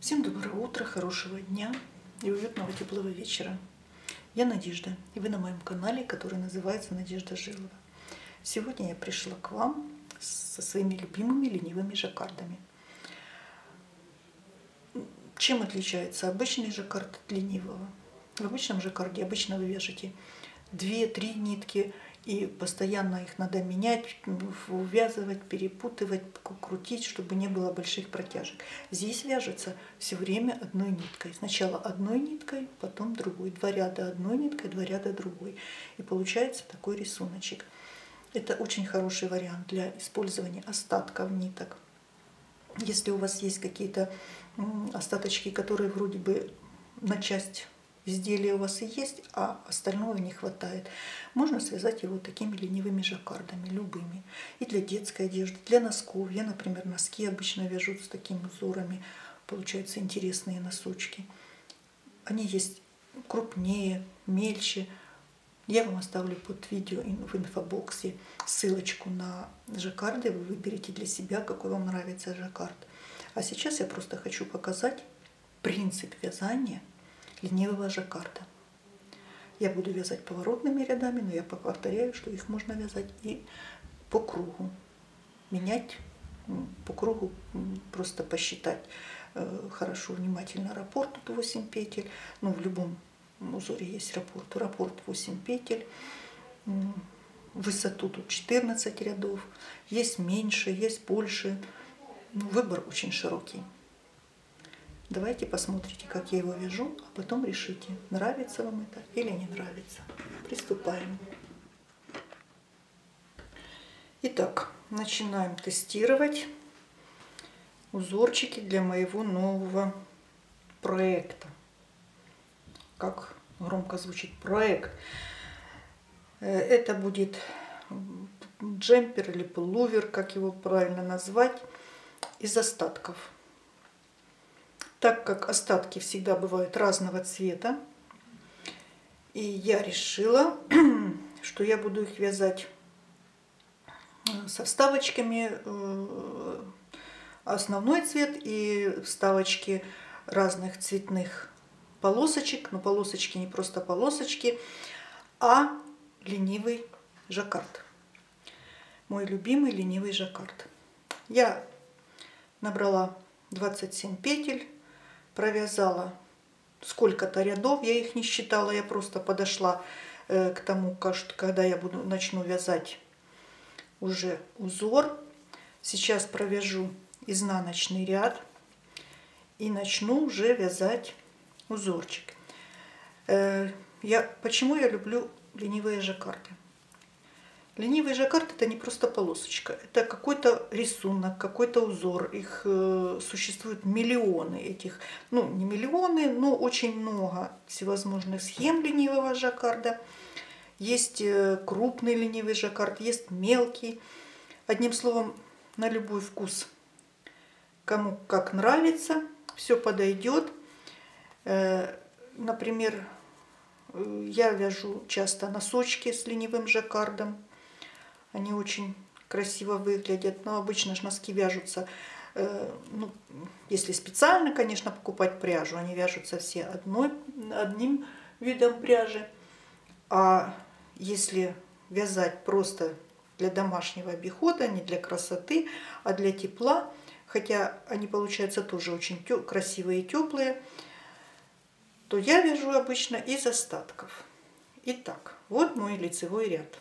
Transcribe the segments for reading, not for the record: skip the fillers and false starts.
Всем доброе утро, хорошего дня и уютного теплого вечера. Я Надежда, и вы на моем канале, который называется Надежда Жилова. Сегодня я пришла к вам со своими любимыми ленивыми жаккардами. Чем отличается обычный жаккард от ленивого? В обычном жаккарде обычно вы вяжете 2-3 нитки, и постоянно их надо менять, увязывать, перепутывать, крутить, чтобы не было больших протяжек. Здесь вяжется все время одной ниткой. Сначала одной ниткой, потом другой. 2 ряда одной ниткой, 2 ряда другой. И получается такой рисуночек. Это очень хороший вариант для использования остатков ниток. Если у вас есть какие-то остаточки, которые вроде бы на часть изделия у вас и есть, а остального не хватает, можно связать его такими ленивыми жаккардами, любыми. И для детской одежды, для носков. Я, например, носки обычно вяжу с такими узорами. Получаются интересные носочки. Они есть крупнее, мельче. Я вам оставлю под видео в инфобоксе ссылочку на жаккарды. Вы выберете для себя, какой вам нравится жаккард. А сейчас я просто хочу показать принцип вязания ленивого жаккарда. Я буду вязать поворотными рядами, но я повторяю, что их можно вязать и по кругу. Менять по кругу, просто посчитать хорошо, внимательно раппорт, тут 8 петель. Ну, в любом узоре есть раппорт. Раппорт 8 петель. Высоту тут 14 рядов. Есть меньше, есть больше. Выбор очень широкий. Давайте посмотрите, как я его вяжу, а потом решите, нравится вам это или не нравится. Приступаем. Итак, начинаем тестировать узорчики для моего нового проекта. Как громко звучит проект. Это будет джемпер или пуловер, как его правильно назвать, из остатков. Так как остатки всегда бывают разного цвета, и я решила, что я буду их вязать со вставочками, основной цвет и вставочки разных цветных полосочек, но полосочки не просто полосочки, а ленивый жаккард. Мой любимый ленивый жаккард. Я набрала 27 петель. Провязала сколько-то рядов, я их не считала, я просто подошла к тому, когда я начну вязать уже узор. Сейчас провяжу изнаночный ряд и начну уже вязать узорчик. Почему я люблю ленивые жаккарды? Ленивый жаккард — это не просто полосочка, это какой-то рисунок, какой-то узор. Их существует миллионы этих, ну не миллионы, но очень много всевозможных схем ленивого жаккарда. Есть крупный ленивый жаккард, есть мелкий. Одним словом, на любой вкус. Кому как нравится, все подойдет. Например, я вяжу часто носочки с ленивым жаккардом. Они очень красиво выглядят, но обычно же носки вяжутся, ну, если специально, конечно, покупать пряжу, они вяжутся все одним видом пряжи. А если вязать просто для домашнего обихода, не для красоты, а для тепла, хотя они получаются тоже очень красивые и теплые, то я вяжу обычно из остатков. Итак, вот мой лицевой ряд.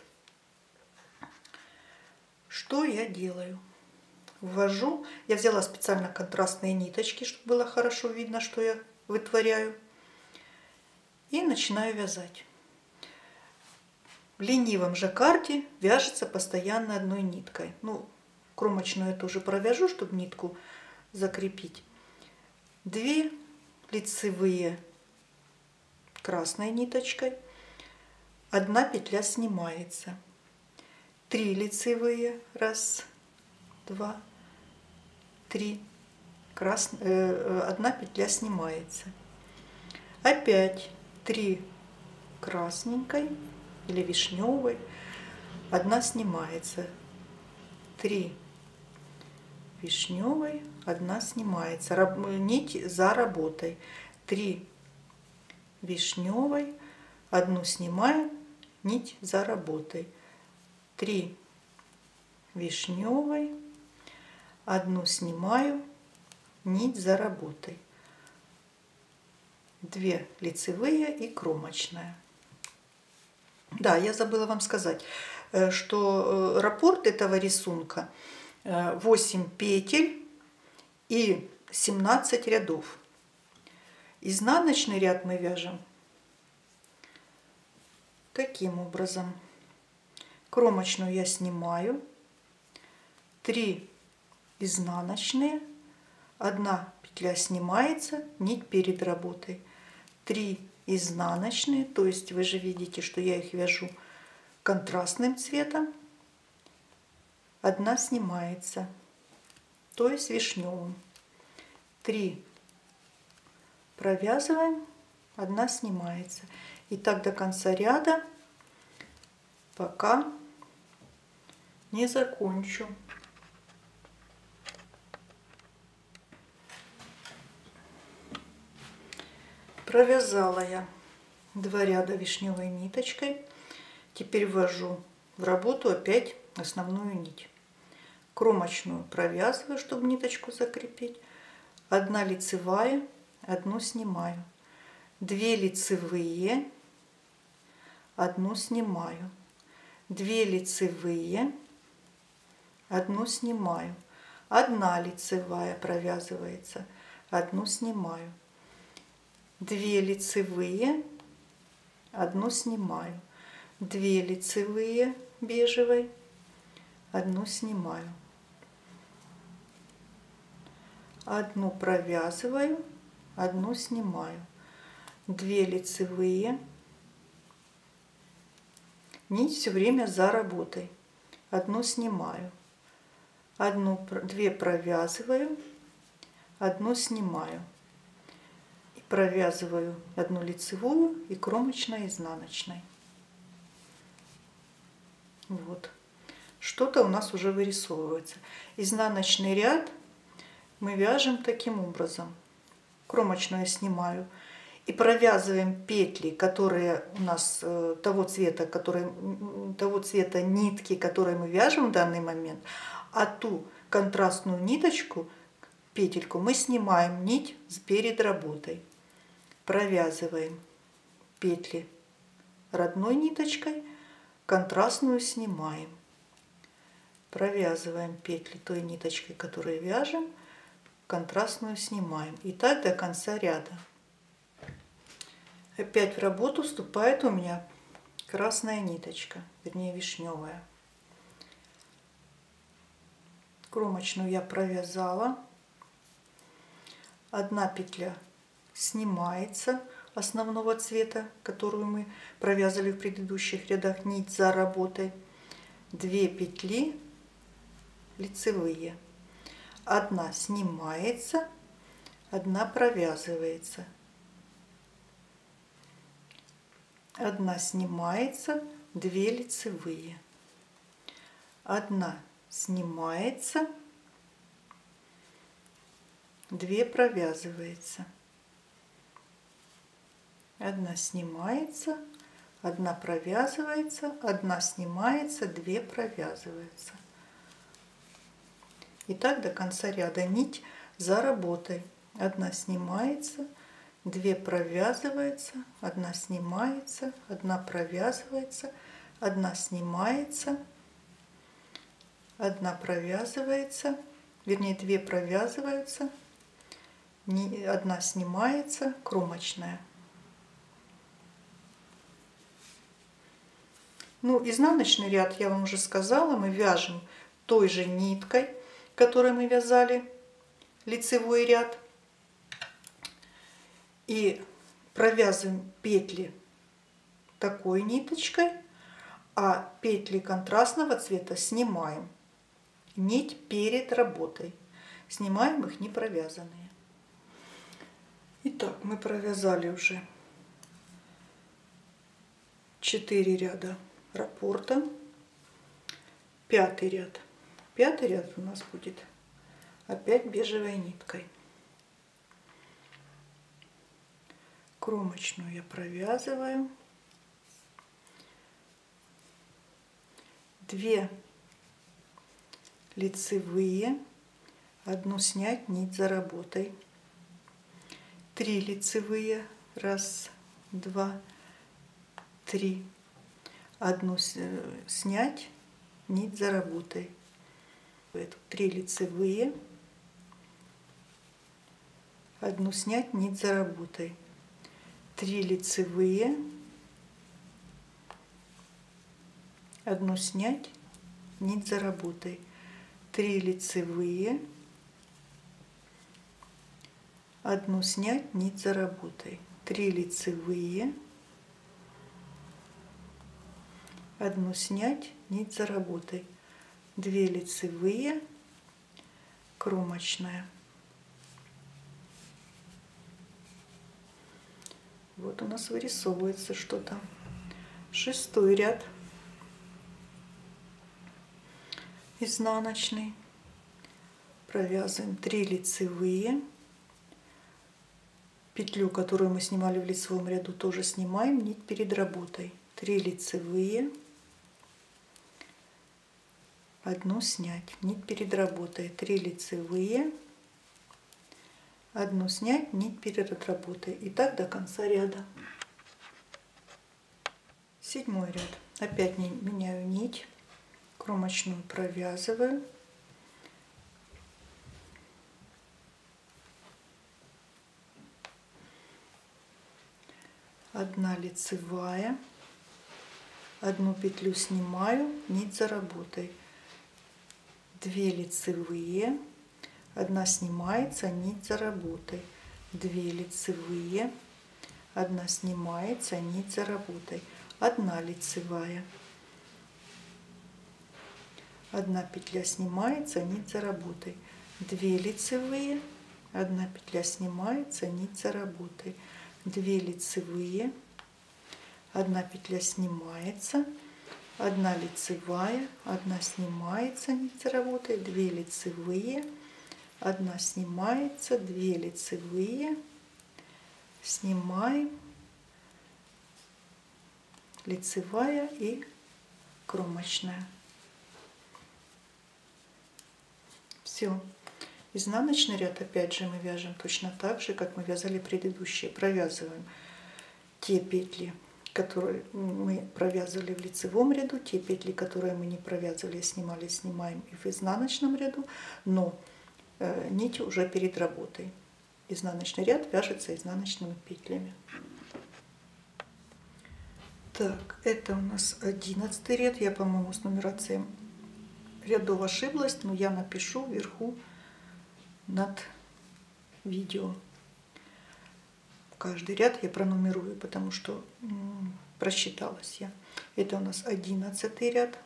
Что я делаю? Ввожу, я взяла специально контрастные ниточки, чтобы было хорошо видно, что я вытворяю. И начинаю вязать. В ленивом жаккарде вяжется постоянно одной ниткой. Ну, кромочную я тоже провяжу, чтобы нитку закрепить. 2 лицевые красной ниточкой. 1 петля снимается. 3 лицевые, 1, 2, 3, 1 петля снимается. Опять 3 красненькой или вишневой, 1 снимается. 3 вишневой, 1 снимается, нить за работой, 3 вишневой, 1 снимаем, нить за работой, 3 вишневой, 1 снимаю, нить за работой, 2 лицевые и кромочная. Да, я забыла вам сказать, что раппорт этого рисунка 8 петель и 17 рядов. Изнаночный ряд мы вяжем таким образом. Кромочную я снимаю, 3 изнаночные, 1 петля снимается, нить перед работой, 3 изнаночные, то есть вы же видите, что я их вяжу контрастным цветом, 1 снимается, то есть вишневым, 3 провязываем, 1 снимается. И так до конца ряда, пока не закончу. Провязала я 2 ряда вишневой ниточкой. Теперь ввожу в работу опять основную нить. Кромочную провязываю, чтобы ниточку закрепить. 1 лицевая, 1 снимаю. 2 лицевые, 1 снимаю. 2 лицевые, 1 снимаю. 1 лицевая провязывается, 1 снимаю. 2 лицевые, 1 снимаю. 2 лицевые бежевой, 1 снимаю. 1 провязываю, 1 снимаю. 2 лицевые, нить все время за работой, 1 снимаю. 2 провязываю, 1 снимаю. И провязываю 1 лицевую и кромочной изнаночной. Вот. Что-то у нас уже вырисовывается. Изнаночный ряд мы вяжем таким образом. Кромочную я снимаю и провязываем петли, которые у нас того цвета нитки, которые мы вяжем в данный момент, а ту контрастную ниточку, петельку, мы снимаем нить перед работой. Провязываем петли родной ниточкой, контрастную снимаем. Провязываем петли той ниточкой, которую вяжем, контрастную снимаем. И так до конца ряда. Опять в работу вступает у меня красная ниточка, вернее вишневая. Кромочную я провязала. 1 петля снимается основного цвета, которую мы провязали в предыдущих рядах, нить за работой. 2 петли лицевые, 1 снимается, 1 провязывается, 1 снимается, 2 лицевые, 1 снимается, 2 провязывается, 1 снимается, 1 провязывается, 1 снимается, 2 провязывается. И так до конца ряда. Нить за работой. 1 снимается, 2 провязывается, 1 снимается, 1 провязывается, 1 снимается, 1 провязывается, вернее 2 провязываются, 1 снимается, кромочная. Ну, изнаночный ряд, я вам уже сказала, мы вяжем той же ниткой, которой мы вязали лицевой ряд. И провязываем петли такой ниточкой, а петли контрастного цвета снимаем. Нить перед работой. Снимаем их не провязанные. Итак, мы провязали уже 4 ряда раппорта. 5-й ряд. 5-й ряд у нас будет опять бежевой ниткой. Кромочную я провязываю. 2 лицевые, 1 снять, нить за работой, 3 лицевые, 1, 2, 3, 1 снять, нить за работой, 3 лицевые, 1 снять, нить за работой, 3 лицевые, 1 снять, нить за работой, 3 лицевые, 1 снять, нить за работой, 3 лицевые, 1 снять, нить за работой, 2 лицевые, кромочная. Вот у нас вырисовывается что-то. 6-й ряд. Изнаночный. Провязываем 3 лицевые. Петлю, которую мы снимали в лицевом ряду, тоже снимаем, нить перед работой. 3 лицевые. 1 снять, нить перед работой. 3 лицевые. 1 снять, нить перед работой. И так до конца ряда. 7-й ряд. Опять меняю нить. Кромочную провязываю. 1 лицевая, 1 петлю снимаю, нить за работой, 2 лицевые, 1 снимается, нить за работой, 2 лицевые, 1 снимается, нить за работой, 1 лицевая, 1 петля снимается, нить за работой, 2 лицевые, 1 петля снимается, нить за работой, 2 лицевые, 1 петля снимается, 1 лицевая, 1 снимается, нить за работой, 2 лицевые, 1 снимается, 2 лицевые, снимаем, лицевая и кромочная. Все. Изнаночный ряд опять же мы вяжем точно так же, как мы вязали предыдущие. Провязываем те петли, которые мы провязывали в лицевом ряду, те петли, которые мы не провязывали, снимали, снимаем и в изнаночном ряду, но нить уже перед работой. Изнаночный ряд вяжется изнаночными петлями. Так, это у нас 11 ряд. Я, по-моему, с нумерацией рядов ошиблась, но я напишу вверху над видео. Каждый ряд я пронумерую, потому что просчиталась я. Это у нас 11 ряд.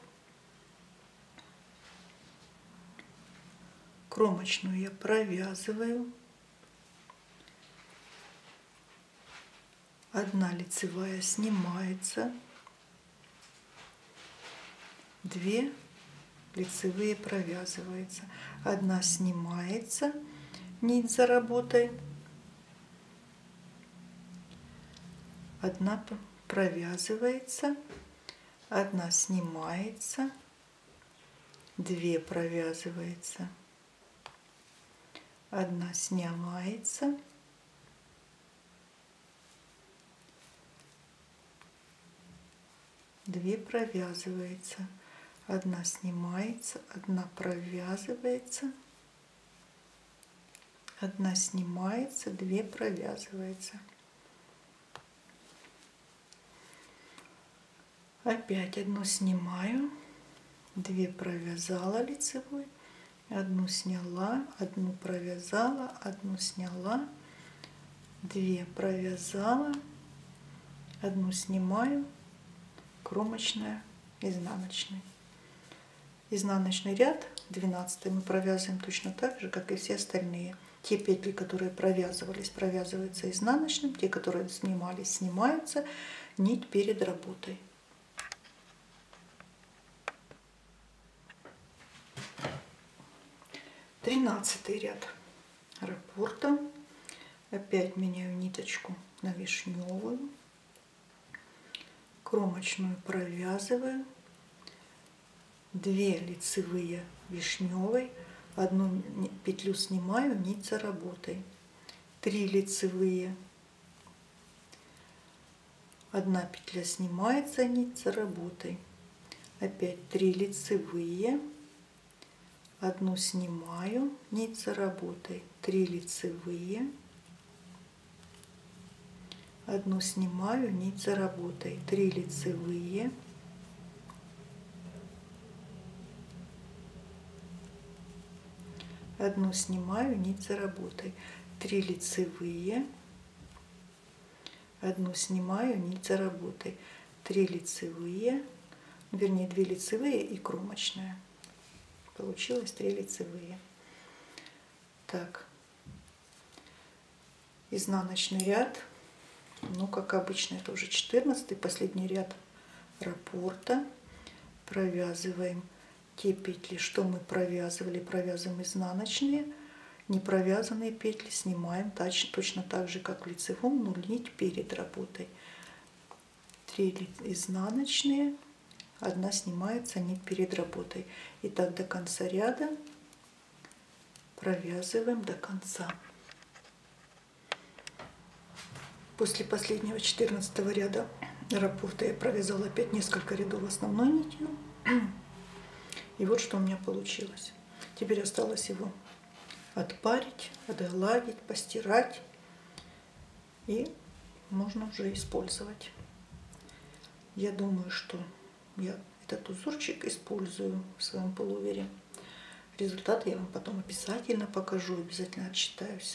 Кромочную я провязываю. 1 лицевая снимается, 2 лицевые провязывается, 1 снимается, нить за работой, 1 провязывается, 1 снимается, 2 провязывается, 1 снимается, 2 провязывается, 1 снимается, 1 провязывается, 1 снимается, 2 провязывается. Опять 1 снимаю, 2 провязала лицевой, 1 сняла, 1 провязала, 1 сняла, 2 провязала, 1 снимаю, кромочная, изнаночный. Изнаночный ряд 12 мы провязываем точно так же, как и все остальные. Те петли, которые провязывались, провязываются изнаночным, те, которые снимались, снимаются, нить перед работой. 13 ряд раппорта. Опять меняю ниточку на вишневую. Кромочную провязываю. 2 лицевые вишневой. Одну петлю снимаю, нить за работой. 3 лицевые. 1 петля снимается, нить за работой. Опять 3 лицевые. 1 снимаю, нить за работой. 3 лицевые. 1 снимаю, нить за работой. 3 лицевые. 1 снимаю, нить за работой. 3 лицевые. 1 снимаю, нить за работой. 3 лицевые, вернее 2 лицевые и кромочная. Получилось 3 лицевые. Так, изнаночный ряд. Ну, как обычно, это уже 14-й, последний ряд раппорта. Провязываем те петли, что мы провязывали, провязываем изнаночные. Не провязанные петли снимаем точно так же, как в лицевом, но нить перед работой. 3 изнаночные, 1 снимается, нить перед работой. И так до конца ряда провязываем до конца. После последнего 14 ряда раппорта я провязала опять несколько рядов основной нитью. И вот что у меня получилось. Теперь осталось его отпарить, отгладить, постирать. И можно уже использовать. Я думаю, что я этот узорчик использую в своем пуловере. Результат я вам потом обязательно покажу, обязательно отчитаюсь.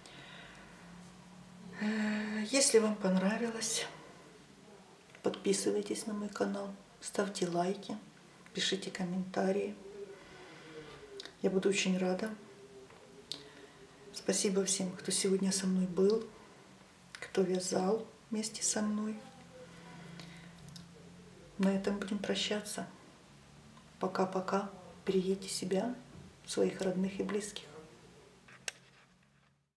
Если вам понравилось, подписывайтесь на мой канал, ставьте лайки, пишите комментарии. Я буду очень рада. Спасибо всем, кто сегодня со мной был, кто вязал вместе со мной. На этом будем прощаться. Пока-пока. Берегите себя, своих родных и близких.